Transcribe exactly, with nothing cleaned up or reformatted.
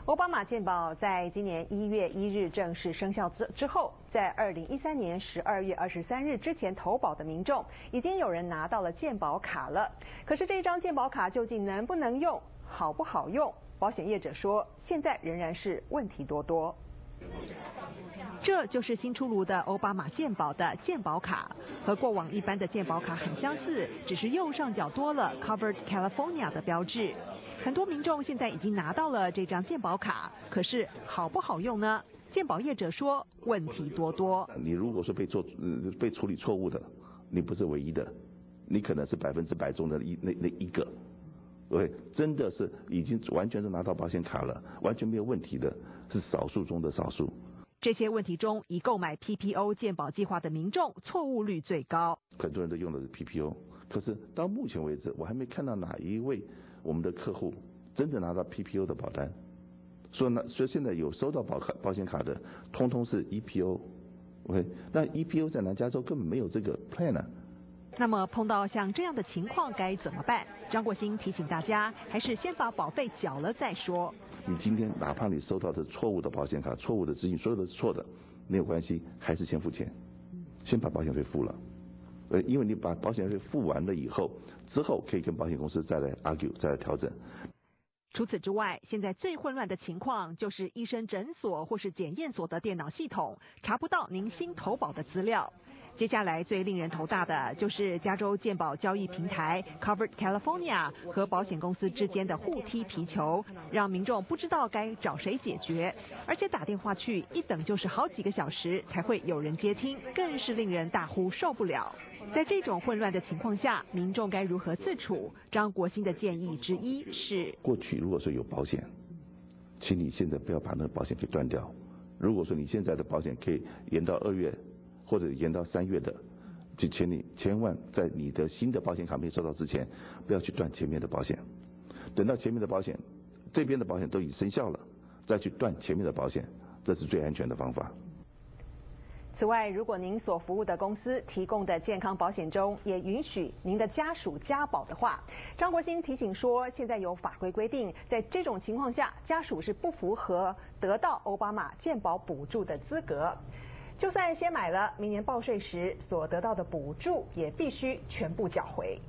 欧巴马健保在今年一月一日正式生效之之后，在二零一三年十二月二十三日之前投保的民众，已经有人拿到了健保卡了。可是这张健保卡究竟能不能用，好不好用？保险业者说，现在仍然是问题多多。这就是新出炉的欧巴马健保的健保卡，和过往一般的健保卡很相似，只是右上角多了 Covered California 的标志。很多民众现在已经拿到了这张健保卡，可是好不好用呢？健保业者说问题多多。 你如果说被做、呃、被处理错误的，你不是唯一的，你可能是百分之百中的一那那一个。对，真的是已经完全都拿到保险卡了，完全没有问题的，是少数中的少数。 这些问题中，已购买 P P O 健保计划的民众错误率最高。 很多人都用的是 P P O， 可是到目前为止，我还没看到哪一位我们的客户真的拿到 P P O 的保单。所以呢，所以现在有收到保卡保险卡的，通通是 E P O。OK， 那 E P O 在南加州根本没有这个 plan 啊。 那么碰到像这样的情况该怎么办？张国兴提醒大家，还是先把保费缴了再说。 你今天哪怕你收到的错误的保险卡、错误的资讯，所有的是错的，没有关系，还是先付钱，先把保险费付了。呃，因为你把保险费付完了以后，之后可以跟保险公司再来 argue， 再来调整。 除此之外，现在最混乱的情况就是医生诊所或是检验所的电脑系统查不到您新投保的资料。接下来最令人头大的就是加州健保交易平台 Covered California 和保险公司之间的互踢皮球，让民众不知道该找谁解决，而且打电话去一等就是好几个小时才会有人接听，更是令人大呼受不了。在这种混乱的情况下，民众该如何自处？张国兴的建议之一是： 过去如果说有保险，请你现在不要把那个保险给断掉。如果说你现在的保险可以延到二月。或者延到三月的，就请你千万在你的新的保险卡没收到之前，不要去断前面的保险。等到前面的保险，这边的保险都已生效了，再去断前面的保险，这是最安全的方法。 此外，如果您所服务的公司提供的健康保险中也允许您的家属加保的话，张国兴提醒说，现在有法规规定，在这种情况下，家属是不符合得到欧巴马健保补助的资格。就算先买了，明年报税时所得到的补助也必须全部缴回。